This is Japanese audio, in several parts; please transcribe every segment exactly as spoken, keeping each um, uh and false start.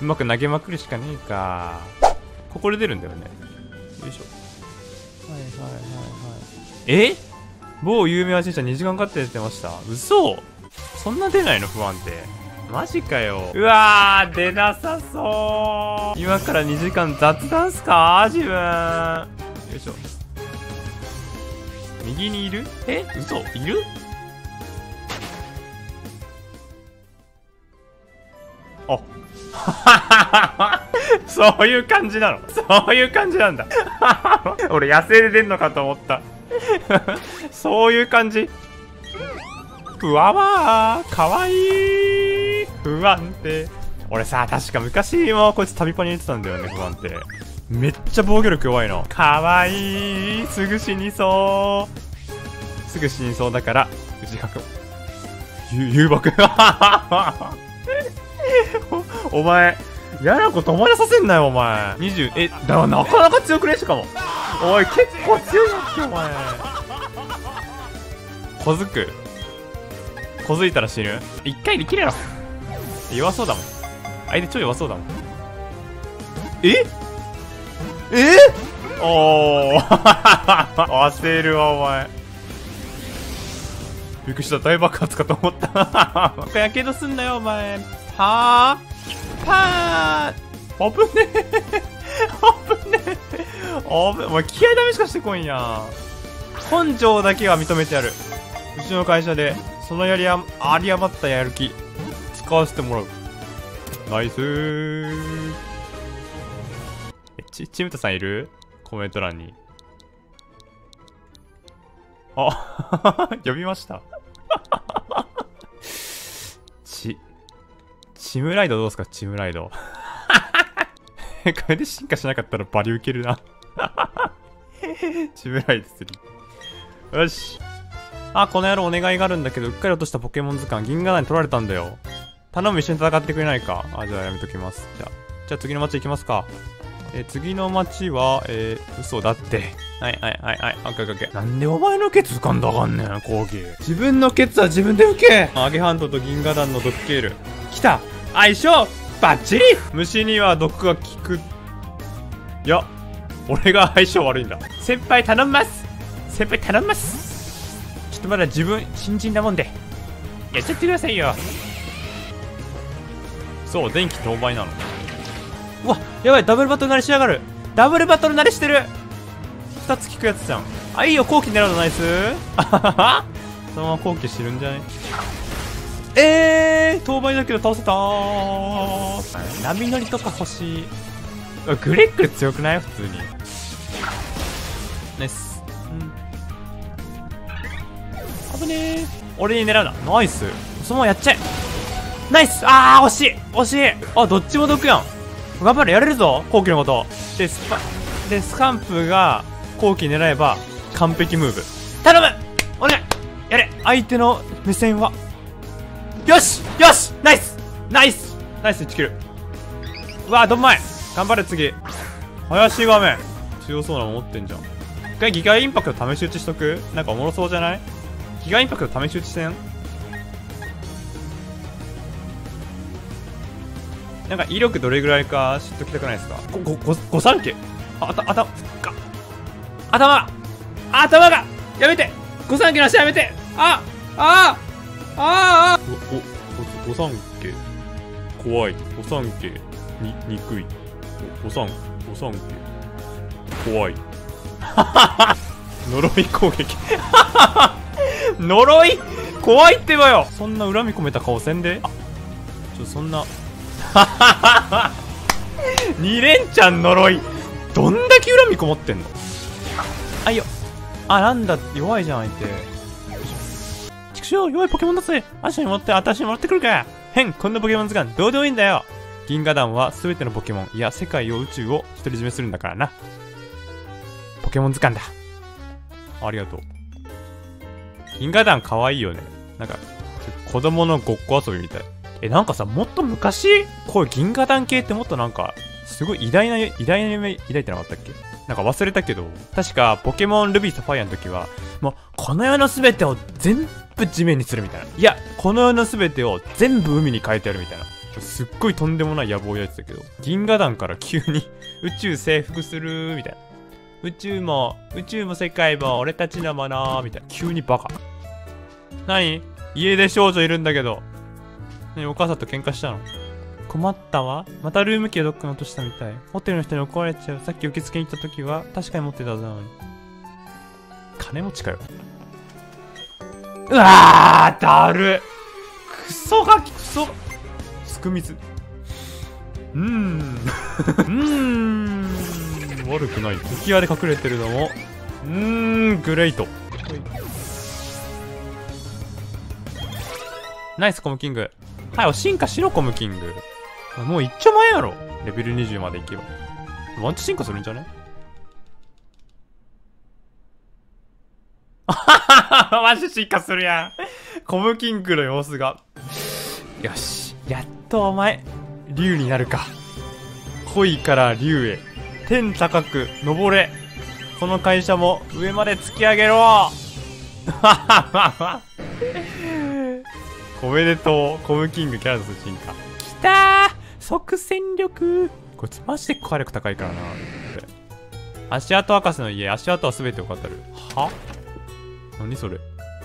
うまく投げまくるしかねえか。ここで出るんだよね。よいしょ。はいはいはいはい。え、某有名アシスタにじかんかって出てました。嘘、そんな出ないの？不安定。マジかよ。うわー、出なさそう。今からにじかん雑談っすか自分。よいしょ。右にいる？え、嘘いる？あそういう感じなの？そういう感じなんだ俺野生で出んのかと思ったそういう感じ。ふわわー、かわいい。不安定。俺さ、確か昔もこいつ旅パに入れてたんだよね。不安定めっちゃ防御力弱いの。かわいい。すぐ死にそう。すぐ死にそうだから藤角ゆ誘爆お, お前嫌なこと思い出させんなよお前。にじゅうえだからなかなか強くねしかも。おい結構強いやつよお前。小づく小づいたら死ぬ。一回で切れろ。弱そうだもん相手。超弱そうだもん。ええおお焦るわお前。びっくりした。大爆発かと思ったやけどすんなよお前。はあパーン。危ねえ危ねえ危ねえ。お前気合ダメしかしてこんや。根性だけは認めてやる。うちの会社でそのやりああり余ったやる気使わせてもらう。ナイスー。えちちむたさんいる？コメント欄に。あ呼びましたちチムライドどうすか？チムライドこれで進化しなかったらバリウケるなチムライドスリー。よし。あ、この野郎お願いがあるんだけど、うっかり落としたポケモン図鑑銀河団に取られたんだよ。頼む、一緒に戦ってくれないか。あ、じゃあやめときます。じゃあじゃあ次の街行きますか。えー、次の街はえー、嘘だって。はいはいはいはい。オッケーオッケー。なんでお前のケツ掴んだかんねん、コーギー。自分のケツは自分で受け。アゲハントと銀河団の毒ケール。来た。相性バッチリ。虫には毒が効く。いや、俺が相性悪いんだ。先輩頼みます。先輩頼みます。ちょっとまだ自分新人だもんで。やっちゃってくださいよ。そう、電気当倍なの。うわ、やばい、ダブルバトル慣れしやがる。ダブルバトル慣れしてる。ふたつ効くやつじゃん。あ、いいよ、後期狙うのナイス。あははそのまま後期知るんじゃない？えー、当倍だけど倒せたー。波乗りとか欲しい。グレックル強くない？普通に。ナイス。うん。危ねー。俺に狙うな。ナイス。そのままやっちゃえ。ナイス。あー、惜しい惜しい。あ、どっちも毒やん。頑張れ、やれるぞ後期のこと。でスパでスカンプが後期狙えば完璧ムーブ。頼むお願いやれ。相手の目線はよしよしナイスナイスナイスいちキル。うわーどんまい。頑張れ次。林画面強そうなの持ってんじゃん。一回ギガインパクト試し撃ちしとく。なんかおもろそうじゃない？ギガインパクト試し撃ちせん？なんか威力どれぐらいか知っときたくないですか？ご、ご、ご、ご三家。あ、あた、あた、か。頭が頭がやめてご三家の足やめて。あああああお、お、ご三家怖い。ご三家に、憎い。ご三、ご三家怖い。呪い攻撃呪い怖いってばよ。そんな恨み込めた顔せんで。あ、ちょ、そんなに連チャン呪い。どんだけ恨みこもってんの。あいよ。あ、なんだ弱いじゃん相手。ちくしょう弱いポケモンだぜ。足に持って私にもらってくるか。変こんなポケモン図鑑どうでもいいんだよ。銀河団は全てのポケモンいや世界を宇宙を独り占めするんだからな。ポケモン図鑑だ。ありがとう。銀河団かわいいよね。なんか子供のごっこ遊びみたい。え、なんかさ、もっと昔こういう銀河団系ってもっとなんかすごい偉大な偉大な夢抱いてなかったっけ。なんか忘れたけど、確かポケモンルビーサファイアの時はもうこの世の全てを全部地面にするみたいな。いや、この世の全てを全部海に変えてやるみたいな。 すっごいとんでもない野望やつだけど、銀河団から急に宇宙征服するみたいな。宇宙も、宇宙も世界も俺たちのものみたいな。急にバカ。何？家で少女いるんだけど。何、お母さんと喧嘩したの？困ったわ。またルームキーをどっかに落としたみたい。ホテルの人に怒られちゃう。さっき受付に行った時は確かに持ってたはずなのに。金持ちかよ。うわーだる。クソガキ、クソ。すくみず。うーん。うーん。悪くない。浮き輪で隠れてるのも。うーん、グレイト。ナイスコムキング。はい、進化しろコムキング。もういっちょ前やろ。レベルにじゅうまでいけば。ワンチ進化するんじゃね？あはははマジ進化するやん。コムキングの様子が。よし。やっとお前、竜になるか。恋から竜へ。天高く登れ。この会社も上まで突き上げろ。おめでとう。コムキングキャラと進化。きたー。即戦力。こいつマジで火力高いからな。足跡博士の家。足跡は全てを語る。は？何それ？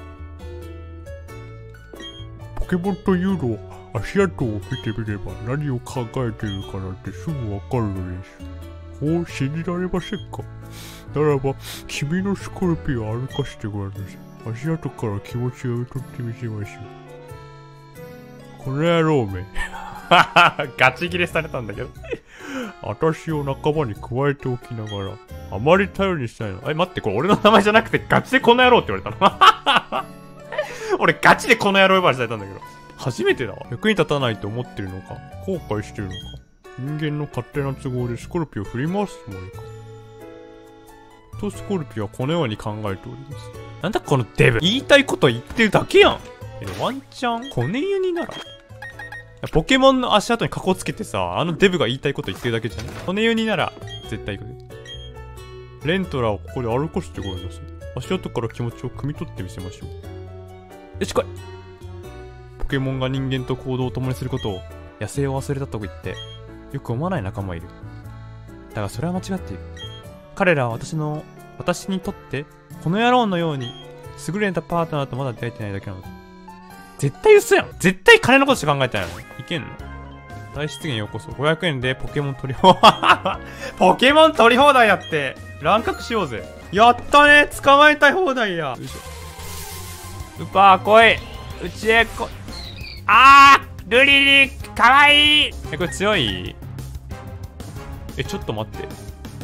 ポケモンというのは足跡を見てみれば何を考えているかなんてすぐわかるのです。こう信じられませんか？ならば君のスコルピオを歩かせてごらんなさい。足跡から気持ちを受け取ってみせましょう。この野郎め。ガチギレされたんだけど。私を仲間に加えておきながら、あまり頼りにしないの。え、待って、これ俺の名前じゃなくてガチでこの野郎って言われたの。俺ガチでこの野郎呼ばわりされたんだけど。初めてだわ。役に立たないと思ってるのか、後悔してるのか。人間の勝手な都合でスコルピオを振り回すつもりか。とスコルピオはこのように考えております。なんだこのデブ。言いたいこと言ってるだけやん。え、ワンチャンコネユニならポケモンの足跡にカコつけてさ、あのデブが言いたいこと言ってるだけじゃん。コネユニなら絶対行く。レントラをここで歩かせてごらんなさい。足跡から気持ちを汲み取ってみせましょう。よし来い。ポケモンが人間と行動を共にすることを野生を忘れたと言ってよく思わない仲間いる。だがそれは間違っている。彼らは私の私にとってこの野郎のように優れたパートナーとまだ出会えてないだけなのだ。絶対嘘やん。絶対金のことしか考えてないの。いけんの？大失言ようこそ。ごひゃくえんでポケモン取り放題。ポケモン取り放題やって。乱獲しようぜ。やったね。捕まえたい放題や。よいしょ。ウパー来い。うちへこ、あールリリかわいい。え、これ強い？え、ちょっと待って。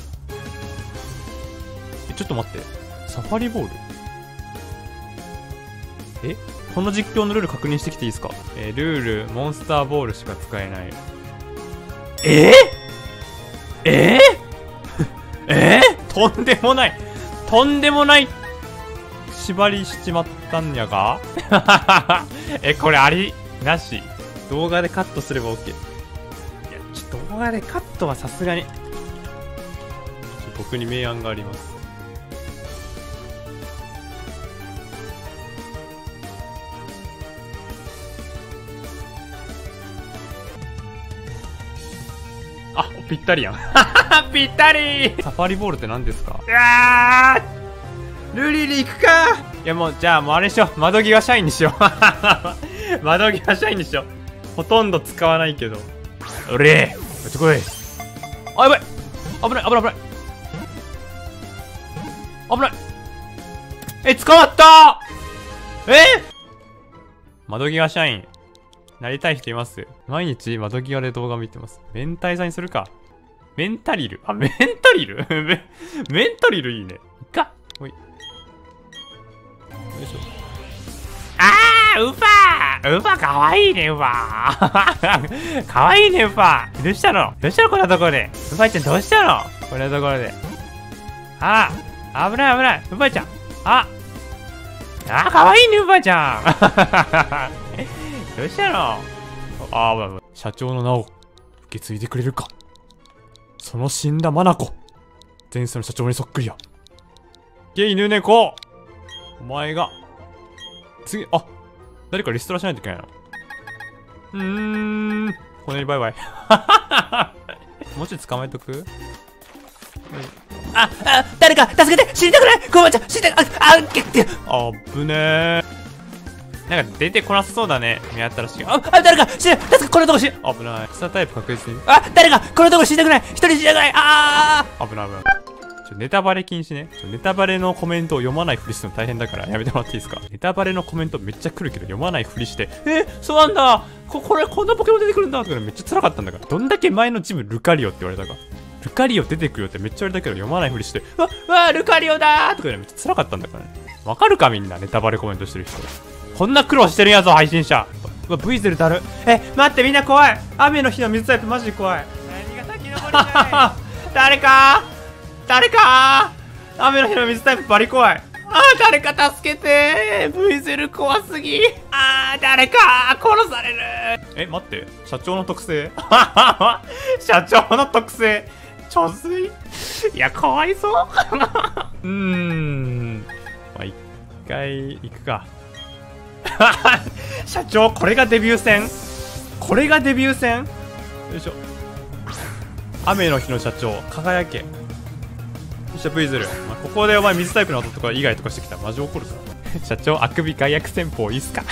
え、ちょっと待って。サファリボール？え？この実況のルール確認してきていいですか？えー、ルール、モンスターボールしか使えない。えー、えー、えー、とんでもない。とんでもない。縛りしちまったんやがえ、これありなし。動画でカットすれば OK。いや、ちょっと動画でカットはさすがに。僕に明暗があります。あ、ぴったりやん。ぴったりサファリボールって何ですか？うわールリリ行くか。いやもう、じゃあもうあれしよう。窓際社員にしよう。窓際社員にしよう。ほとんど使わないけど。おれーこっち来い。あ、やばい危ない危ない危ない危ない。え、捕まったー。え窓際社員。なりたい人います？毎日窓際で動画見てます。メンタイザにするか。メンタリル。あ、メンタリルメメンタリルいいね。いっか。ほい。よいしょ。あーウパーウパーかわいいね、ウパーかわいいね、ウパーどうしたのどうしたのこんなところで。ウパーちゃんどうしたのこんなところで。あー危ない危ない。ウパーちゃん。ああーかわいいね、ウパーちゃんどうしたの？ああ、まあまあ、社長の名を受け継いでくれるか。その死んだマナコ。前世の社長にそっくりや。ゲイヌネコ。お前が。次、あ、誰かリストラしないといけないな。うーん。 このりバイバイ。もうちょい捕まえとく。 あ、あ、誰か助けて、死にたくない、ごまちゃん死にたくない、あ、あ、げって。 あぶねー。なんか出てこなさそうだね。見当たらしい。 あ、あ、誰か死ね、助け、このとこ死ね。 危ない。草タイプ確実に。 あ、誰かこのとこ死にたくない、一人死にたくない、ああ危ない危ない。ちょネタバレ禁止ね。ちょネタバレのコメントを読まないふりするの大変だからやめてもらっていいですか。ネタバレのコメントめっちゃ来るけど読まないふりして、えそうなんだ、ここれこんなポケモン出てくるんだとかめっちゃ辛かったんだから。どんだけ前のジムルカリオって言われたか。ルカリオ出てくるよってめっちゃ言われたけど読まないふりして、わわルカリオだーとかめっちゃ辛かったんだからね。わかるかみんな、ネタバレコメントしてる人。こんな苦労してるんやぞ配信者。うわ V ゼルだる。え待って、みんな怖い。雨の日の水タイプマジで怖い。何が先登りだい。誰か誰か雨の日の水タイプバリ怖い。あー誰か助けてー。 V ゼル怖すぎ。あー誰か殺される。え待って、社長の特性社長の特性貯水。いやかわいそううーんまあ一回行くか。社長これがデビュー戦、これがデビュー戦。よいしょ。雨の日の社長輝け。よっしゃ V ゼル、まあ、ここでお前水タイプの音とか以外とかしてきたらマジ怒るから社長あくび外役戦法いいっすか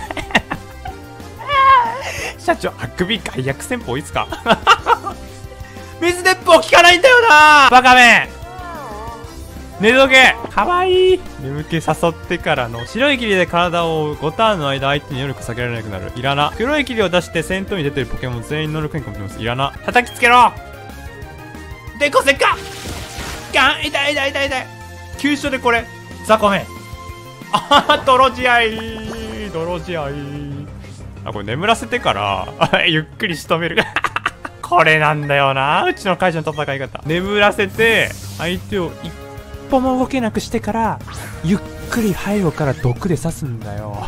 社長あくび外役戦法いいっすか水鉄砲効かないんだよなバカめ。寝とけ。かわいい。眠気誘ってからの白い霧で体を覆う。ごターンの間相手に能力避けられなくなる。いらな。黒い霧を出して戦闘に出てるポケモン全員能力変化もします。いらな。叩きつけろ。でこせっかガン。痛い痛い痛い痛い。急所でこれ雑魚め。あは泥仕合泥仕合。あこれ眠らせてからゆっくり仕留めるこれなんだよなうちの会社の戦い方。眠らせて相手を一歩も動けなくしてからゆっくり背後から毒で刺すんだよ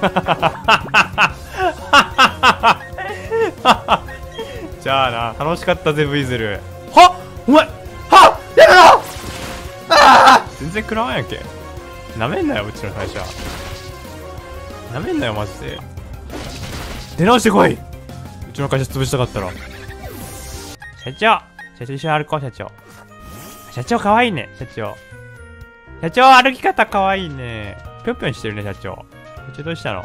じゃあな、楽しかったぜ V ゼル。はっお前はっやめろあー全然食らわんやんけ。なめんなようちの会社、なめんなよマジで。出直してこい。うちの会社潰したかったら。社長社長一緒に歩こう。社長社長かわいいね。社長社長歩き方かわいいね。ぴょんぴょんしてるね社長。社長どうしたの。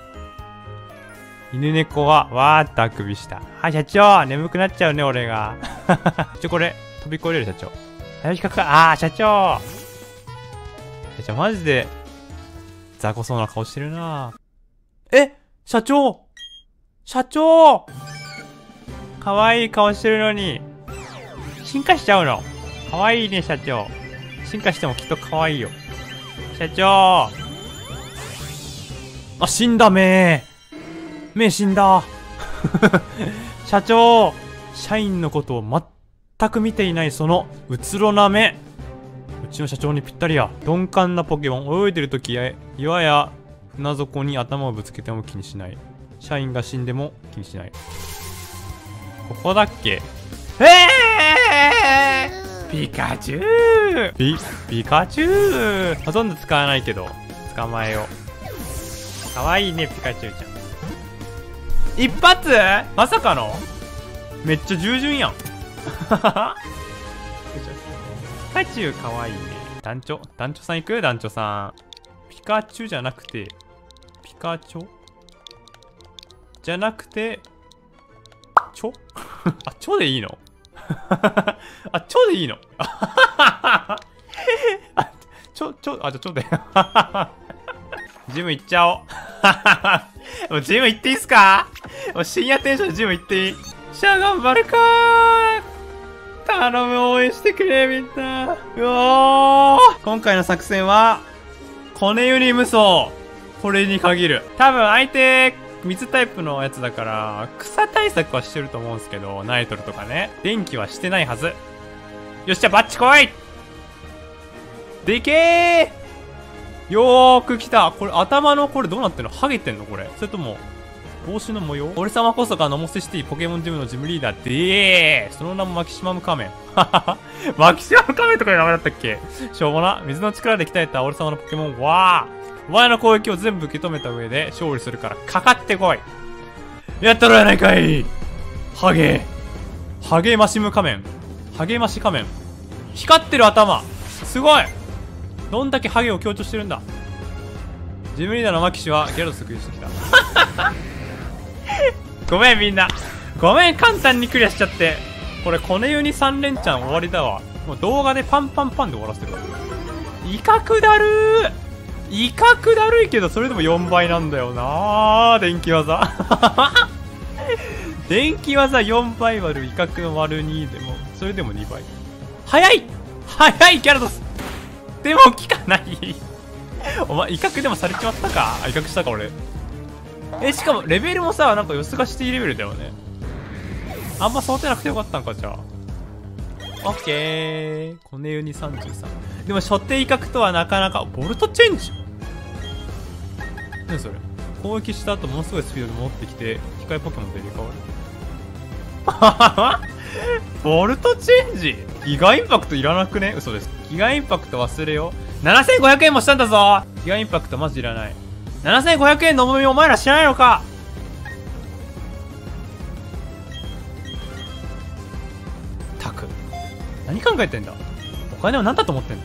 犬猫はわーっとあくびした。はい社長眠くなっちゃうね俺が社長これ飛び越えれる社長。歩き方ああ社長社長マジで雑魚そうな顔してるな。え社長社長かわいい顔してるのに進化しちゃうの。かわいいね社長。進化してもきっとかわいいよ社長。あ死んだ目目死んだ社長社員のことを全く見ていないそのうつろな目、うちの社長にぴったりや。鈍感なポケモン泳いでるときや岩や船底に頭をぶつけても気にしない。社員が死んでも気にしない。ここだっけ。えー、ピカチュウピピカチュウほとんど使わないけど捕まえよう。かわいいねピカチュウちゃん。一発まさかのめっちゃ従順やんピカチュウかわいいね。団長団長さん行く。団長さんピカチュウじゃなくてピカチョじゃなくてチョあ、チョでいいのあ、チョでいいのあ、チョ、チョ、あ、じゃあチョでジム行っちゃおうもうジム行っていいっすか。もう深夜テンションでジム行っていい。しゃあ頑張るかー。頼む応援してくれみんな。うおー今回の作戦はコネユニ無双。これに限る。多分相手水タイプのやつだから草対策はしてると思うんですけど、ナイトルとかね電気はしてないはず。よっしゃバッチ来い。でけー。よーく来た。これ頭のこれどうなってんの。ハゲてんのこれ。それとも帽子の模様。俺様こそがノモスシティポケモンジムのジムリーダーでー。その名もマキシマム仮面マキシマム仮面とかいう名前だったっけ。しょうもな。水の力で鍛えた俺様のポケモンわー。お前の攻撃を全部受け止めた上で勝利するからかかってこい。やったろやないかい。 ハゲハゲマシム仮面。ハゲマシ仮面。光ってる頭。すごい。どんだけハゲを強調してるんだ。ジムリーダーのマキシはギャラドスクリアしてきた。ごめんみんな。ごめん、簡単にクリアしちゃって。これコネユニさん連チャン終わりだわ。もう動画でパンパンパンで終わらせてるわ。威嚇だるー。威嚇だるいけど、それでもよんばいなんだよなー。電気技。電気技よんばい割る威嚇の割るにでも、それでもにばい。早い早いギャラドス。でも効かない。お前威嚇でもされちまったか。あ、威嚇したか俺。え、しかもレベルもさ、なんかよすがしていいレベルだよね。あんま想定なくてよかったんか、じゃあ。オッケー。コネユニさんじゅうさん。でも初手威嚇とはなかなか。ボルトチェンジ。何それ。攻撃した後ものすごいスピードで戻ってきて控えポケモンと入れ替わる。ボルトチェンジ。ギガインパクトいらなくね。嘘です。ギガインパクト忘れよう。ななせんごひゃくえんもしたんだぞ。ギガインパクトマジいらない。ななせんごひゃくえんの重みお前ら知らないのか。たく何考えてんだ。お金は何だと思ってんだ。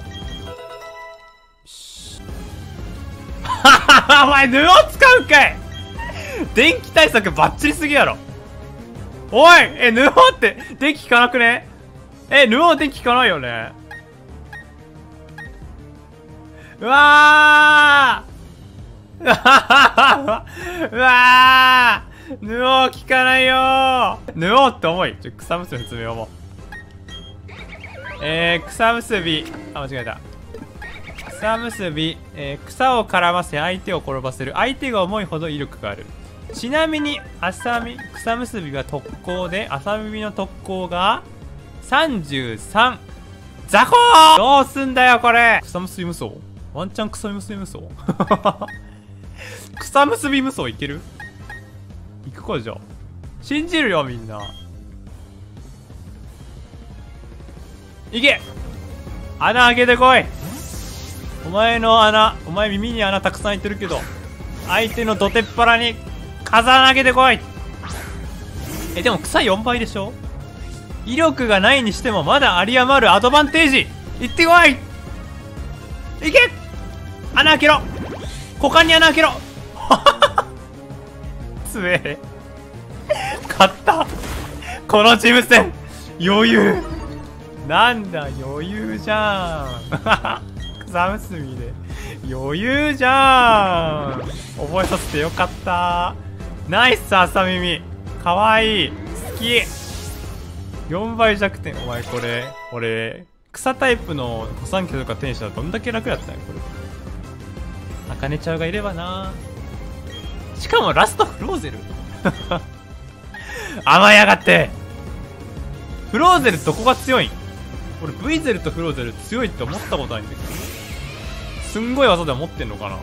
お前布を使うかい。電気対策バッチリすぎやろ。おい、え、布って電気効かなくね。え、布は電気効かないよね。うわーうわー布効かないよー。布って重い。ちょ、草結び説明をもう。えー、草結び。あ、間違えた。草結び、えー、草を絡ませ相手を転ばせる。相手が重いほど威力がある。ちなみに浅見草結びは特攻で、浅耳の特攻がさんじゅうさん。雑魚ー。どうすんだよこれ。草結び無双。ワンチャン草結び無双。草結び無双いける。行くか。じゃあ信じるよみんな。いけ。穴開けてこい。お前の穴、お前耳に穴たくさん開いてるけど、相手のどてっぱらに風穴開けてこい。え、でも草よんばいでしょ。威力がないにしてもまだ有り余るアドバンテージ。いってこい。いけ。穴開けろ。股間に穴開けろ。つえ。勝った。このチーム戦余裕。なんだ余裕じゃん。草結びで余裕じゃん。覚えさせてよかった。ナイス浅耳。かわいい。好き。よんばい弱点。お前これ俺草タイプの御三家とか天使はどんだけ楽だったんやこれ。あかねちゃんがいればな。しかもラストフローゼル。甘やがって。フローゼルどこが強いん。俺 V ゼルとフローゼル強いって思ったことないんだけど、すんごい技では持ってんのかな。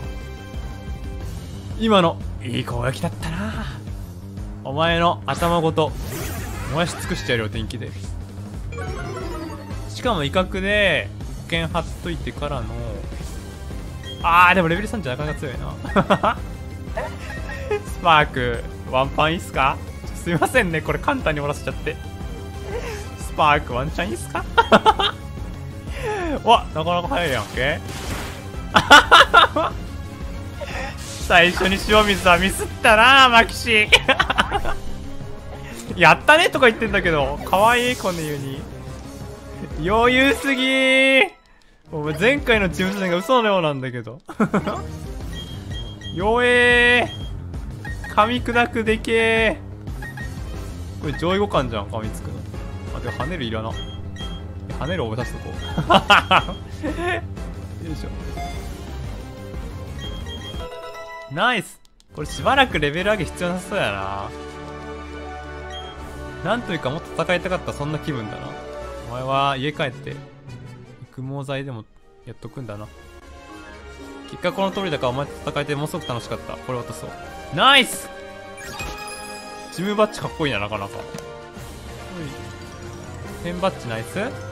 今のいい攻撃だったな。お前の頭ごと燃やし尽くしてやるよ電気で。しかも威嚇で保険貼っといてからの。あーでもレベルさんじゃなかなか強いな。スパークワンパンいいっすか。すいませんねこれ簡単に終わらせちゃって。スパークワンチャンいいっすか。わ、なかなか早いやんけ。最初に塩水はミスったなマキシ。やったねとか言ってんだけど、かわいいこのユニ。余裕すぎー。お前前回のチーム戦が嘘のようなんだけど。弱えー。噛み砕くでけー。これ上位互換じゃん噛みつくの。あ、でも跳ねるいらな。跳ねるを出すとこ。よいしょ。ナイス。これしばらくレベル上げ必要なさそうやな。なんというかもっと戦いたかったそんな気分だな。お前は家帰って育毛剤でもやっとくんだな。結果この通りだからお前と戦えてものすごく楽しかった。これ渡そう。ナイス。ジムバッジかっこいいななかなか。ペンバッジナイス。